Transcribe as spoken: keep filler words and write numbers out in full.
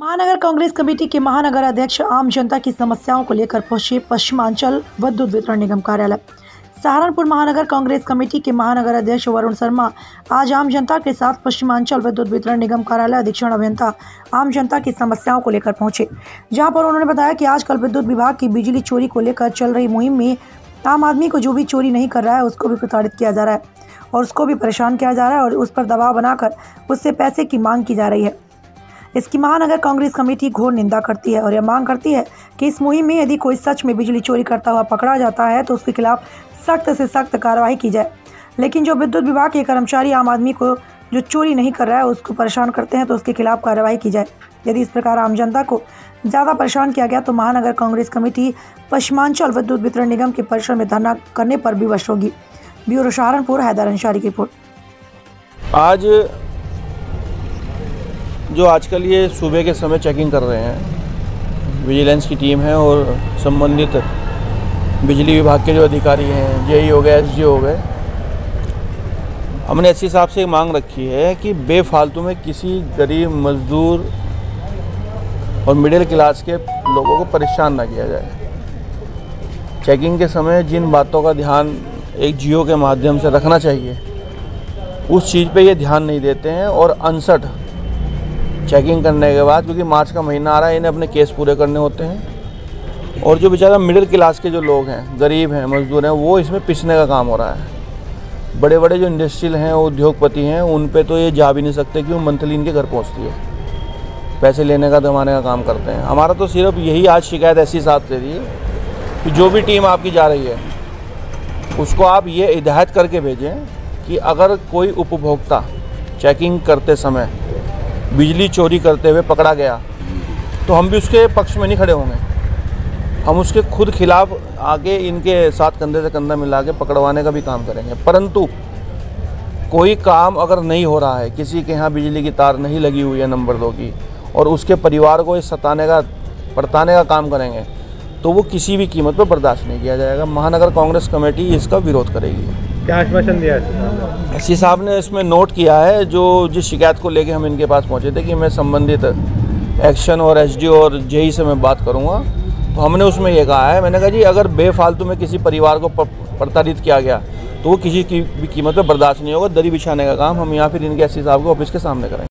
महानगर कांग्रेस कमेटी के महानगर अध्यक्ष आम जनता की समस्याओं को लेकर पहुंचे पश्चिमांचल विद्युत वितरण निगम कार्यालय। सहारनपुर महानगर कांग्रेस कमेटी के महानगर अध्यक्ष वरुण शर्मा आज आम जनता के साथ पश्चिमांचल विद्युत वितरण निगम कार्यालय अधीक्षण अभियंता आम जनता की समस्याओं को लेकर पहुंचे, जहां पर उन्होंने बताया कि आजकल विद्युत विभाग की बिजली चोरी को लेकर चल रही मुहिम में आम आदमी को जो भी चोरी नहीं कर रहा है उसको भी प्रताड़ित किया जा रहा है और उसको भी परेशान किया जा रहा है और उस पर दबाव बनाकर उससे पैसे की मांग की जा रही है। इसकी महानगर कांग्रेस कमेटी घोर निंदा करती है और यह मांग करती है कि इस मुहिम में यदि कोई सच में बिजली चोरी करता हुआ पकड़ा जाता है तो उसके खिलाफ सख्त से सख्त कार्रवाई की जाए। लेकिन जो विद्युत विभाग के कर्मचारी आम आदमी को जो चोरी नहीं कर रहा है उसको परेशान करते हैं तो उसके खिलाफ कार्रवाई की जाए। यदि इस प्रकार आम जनता को ज़्यादा परेशान किया गया तो महानगर कांग्रेस कमेटी पश्चिमांचल विद्युत वितरण निगम के परिसर में धरना करने पर विवश होगी। ब्यूरो सहारनपुर, हैदर अंसारी की रिपोर्ट। आज जो आजकल ये सुबह के समय चेकिंग कर रहे हैं, विजिलेंस की टीम है और संबंधित बिजली विभाग के जो अधिकारी हैं, जेई हो गए, एसडी हो गए, हमने एससी साहब से मांग रखी है कि बेफालतू में किसी गरीब मजदूर और मिडिल क्लास के लोगों को परेशान ना किया जाए। चेकिंग के समय जिन बातों का ध्यान एक जियो के माध्यम से रखना चाहिए उस चीज़ पे ये ध्यान नहीं देते हैं और अनसठ चेकिंग करने के बाद, क्योंकि मार्च का महीना आ रहा है, इन्हें अपने केस पूरे करने होते हैं और जो बेचारा मिडिल क्लास के जो लोग हैं, गरीब हैं, मजदूर हैं, वो इसमें पिसने का काम हो रहा है। बड़े बड़े जो इंडस्ट्रियल हैं, उद्योगपति हैं, उन पे तो ये जा भी नहीं सकते कि वो मंथली इनके घर पहुंचती है, पैसे लेने का दबाने का काम करते हैं। हमारा तो सिर्फ यही आज शिकायत ऐसी साथ से थी कि जो भी टीम आपकी जा रही है उसको आप ये हिदायत करके भेजें कि अगर कोई उपभोक्ता चेकिंग करते समय बिजली चोरी करते हुए पकड़ा गया तो हम भी उसके पक्ष में नहीं खड़े होंगे, हम उसके खुद खिलाफ आगे इनके साथ कंधे से कंधा मिला के पकड़वाने का भी काम करेंगे। परंतु कोई काम अगर नहीं हो रहा है, किसी के यहाँ बिजली की तार नहीं लगी हुई है नंबर दो की, और उसके परिवार को सताने का परताने का काम करेंगे तो वो किसी भी कीमत पर बर्दाश्त नहीं किया जाएगा। महानगर कांग्रेस कमेटी इसका विरोध करेगी। क्या आश्वासन दिया है? एससी साहब ने इसमें नोट किया है, जो जिस शिकायत को लेके हम इनके पास पहुंचे थे कि मैं संबंधित एक्शन और एसडीओ और जेई से मैं बात करूंगा, तो हमने उसमें ये कहा है, मैंने कहा जी अगर बेफालतू में किसी परिवार को प्रताड़ित किया गया तो वो किसी की भी कीमत पर बर्दाश्त नहीं होगा। दरी बिछाने का काम हम यहाँ फिर इनके एससी साहब के ऑफिस के सामने करेंगे।